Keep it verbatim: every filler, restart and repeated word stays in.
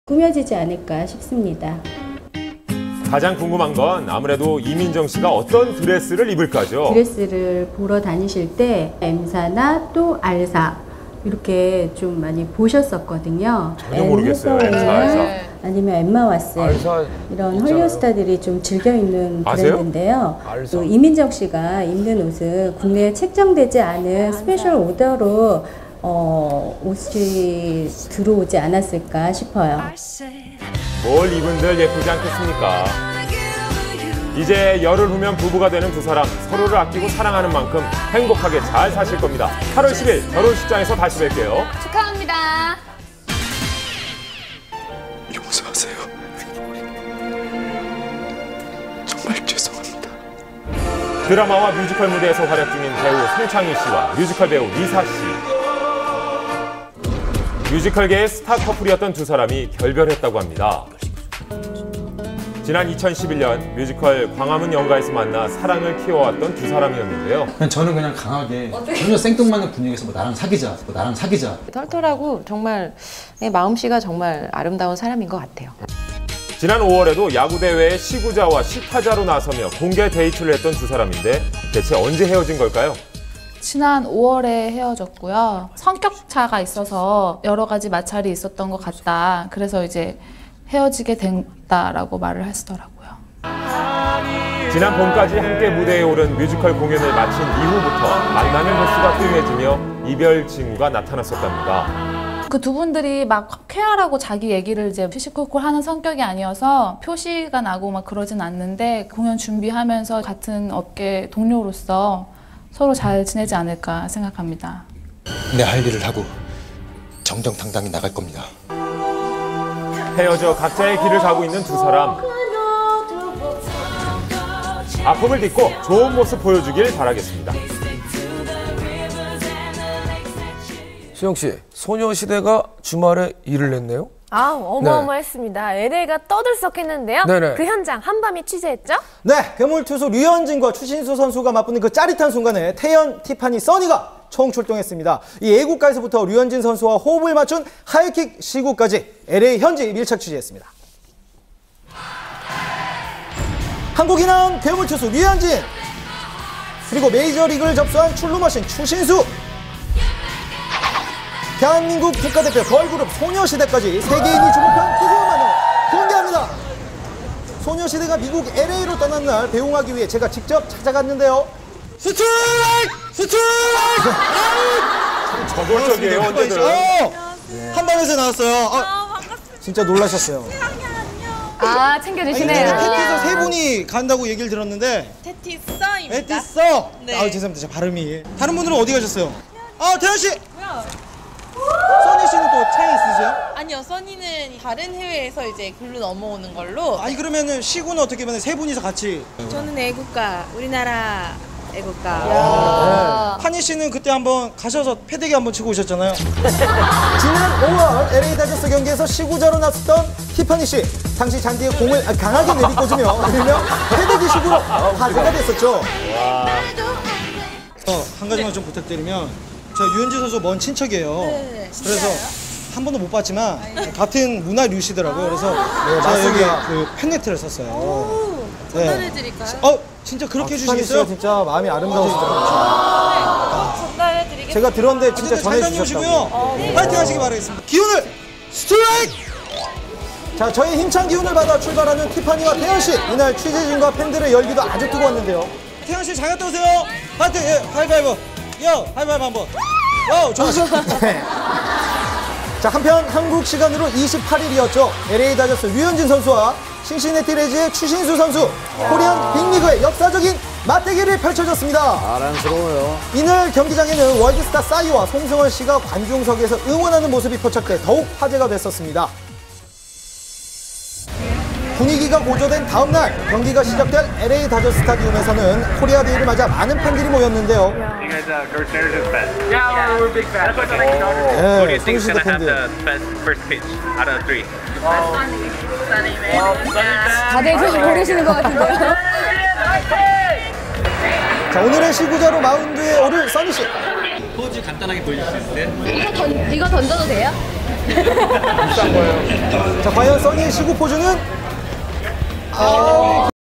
꾸며지지 않을까 싶습니다. 가장 궁금한 건 아무래도 이민정 씨가 어떤 드레스를 입을까죠? 드레스를 보러 다니실 때 M사나 또 R사 이렇게 좀 많이 보셨었거든요. 전혀 모르겠어요. M사, R사. 아니면 엠마 왓슨 알사 이런 있잖아요. 헐리우드 스타들이 좀 즐겨 입는 아세요? 브랜드인데요. 알사. 또 이민정 씨가 입는 옷은 국내에 책정되지 않은 스페셜 오더로 어, 옷이 들어오지 않았을까 싶어요. 뭘 입은들 예쁘지 않겠습니까? 이제 열흘 후면 부부가 되는 두 사람, 서로를 아끼고 사랑하는 만큼 행복하게 잘 사실 겁니다. 팔월 십일 결혼식장에서 다시 뵐게요. 축하합니다. 용서하세요. 정말 죄송합니다. 드라마와 뮤지컬 무대에서 활약 중인 배우 송창희 씨와 뮤지컬 배우 리사 씨. 뮤지컬계의 스타 커플이었던 두 사람이 결별했다고 합니다. 지난 이천십일 년 뮤지컬 광화문 연가에서 만나 사랑을 키워왔던 두 사람이었는데요. 그냥 저는 그냥 강하게 전혀 생뚱맞는 분위기에서 뭐 나랑 사귀자, 뭐 나랑 사귀자. 털털하고 정말 마음씨가 정말 아름다운 사람인 것 같아요. 지난 오월에도 야구대회에 시구자와 시타자로 나서며 공개 데이트를 했던 두 사람인데 대체 언제 헤어진 걸까요? 지난 오월에 헤어졌고요. 성격차가 있어서 여러 가지 마찰이 있었던 것 같다. 그래서 이제 헤어지게 됐다라고 말을 하시더라고요. 지난 봄까지 함께 무대에 오른 뮤지컬 공연을 마친 이후부터 만나는 횟수가 뜸해지며 이별 징후가 나타났었답니다. 그 두 분들이 막 쾌활하고 자기 얘기를 이제 시시콜콜 하는 성격이 아니어서 표시가 나고 막 그러진 않는데 공연 준비하면서 같은 업계 동료로서 서로 잘 지내지 않을까 생각합니다. 내 할 일을 하고 정정당당히 나갈 겁니다. 헤어져 각자의 길을 가고 있는 두 사람. 아픔을 딛고 좋은 모습 보여주길 바라겠습니다. 수영 씨, 소녀시대가 주말에 일을 냈네요? 아, 어마어마했습니다. 엘에이가 떠들썩했는데요. 네네. 그 현장 한밤이 취재했죠? 네, 괴물투수 류현진과 추신수 선수가 맞붙는 그 짜릿한 순간에 태연, 티파니, 써니가 총출동했습니다. 이 애국가에서부터 류현진 선수와 호흡을 맞춘 하이킥 시구까지 엘에이 현지 밀착 취재했습니다. 한국인 나온 괴물투수 류현진, 그리고 메이저리그를 접수한 출루머신 추신수, 대한민국 국가대표 걸그룹 소녀시대까지 세계인이 주목한 뜨거운 반응 공개합니다. 소녀시대가 미국 엘에이로 떠난 날 배웅하기 위해 제가 직접 찾아갔는데요. 스트라이크! 스트라이크! 참 저돌적이에요, 언제든. 어! 한밤에서 나왔어요. 아, 반갑습니다. 진짜 놀라셨어요. 아, 챙겨주시네요. 아니, 테티에서 세 분이 간다고 얘기를 들었는데. 테티 써입니다. 테티 써! 네. 아, 죄송합니다. 제 발음이. 다른 분들은 어디 가셨어요? 아, 태연 씨! 뭐야? 써니 씨는 또 차에 있으세요? 아니요, 써니는 다른 해외에서 이제 글로 넘어오는 걸로. 아니, 그러면은 시구는 어떻게 보면 세 분이서 같이. 저는 애국가, 우리나라 애국가. 아, 파니 씨는 그때 한번 가셔서 패대기 한번 치고 오셨잖아요. 지난 오월 엘에이 다저스 경기에서 시구자로 나섰던 티파니 씨. 당시 잔디에 공을 강하게 내비꽂으며 일명 패대기 식으로 화제가 됐었죠. 어, 한 가지만 좀 부탁드리면, 저 유현진 선수 먼 친척이에요. 네, 그래서 한 번도 못 봤지만 같은 문화 류시더라고요. 그래서 제가 여기 그 팬레트를 썼어요. 오, 전달해드릴까요? 네. 어, 진짜 그렇게 해주시겠어요? 진짜 마음이 아름다우시더라고요. 전달해드리겠습니다. 제가 들었는데 진짜 전해주셨다고요. 네. 파이팅 하시기 바라겠습니다. 기운을 스트라이크! 자, 저의 힘찬 기운을 받아 출발하는 티파니와 태연 씨. 이날 취재진과 팬들의 열기도 아주 뜨거웠는데요. 태연 씨 잘 갔다 오세요. 파이팅! 예, 하이파이브. 요, 하이파이브 한번. 요, 좋으셨어요. 자, 한편 한국 시간으로 이십팔 일이었죠. 엘에이 다저스 류현진 선수와 신시내티 레즈의 추신수 선수. 코리안 빅리그의 역사적인 맞대결이 펼쳐졌습니다. 자랑스러워요. 이날 경기장에는 월드스타 싸이와 송승헌 씨가 관중석에서 응원하는 모습이 포착돼 더욱 화제가 됐었습니다. 분위기가 고조된 다음 날 경기가 시작될 엘에이 다저스 스타디움에서는 코리아 데이를 맞아 많은 팬들이 모였는데요. 네, 소녀시대 팬들. 다들 좀 모르시는 것 같은데요. 자, 오늘의 시구자로 마운드에 오를 써니 씨. 포즈 간단하게 보여줄 수 있어요? 이거, 던, 이거 던져도 돼요? 비싼 거예요. 자, 과연 써니의 시구 포즈는? 어,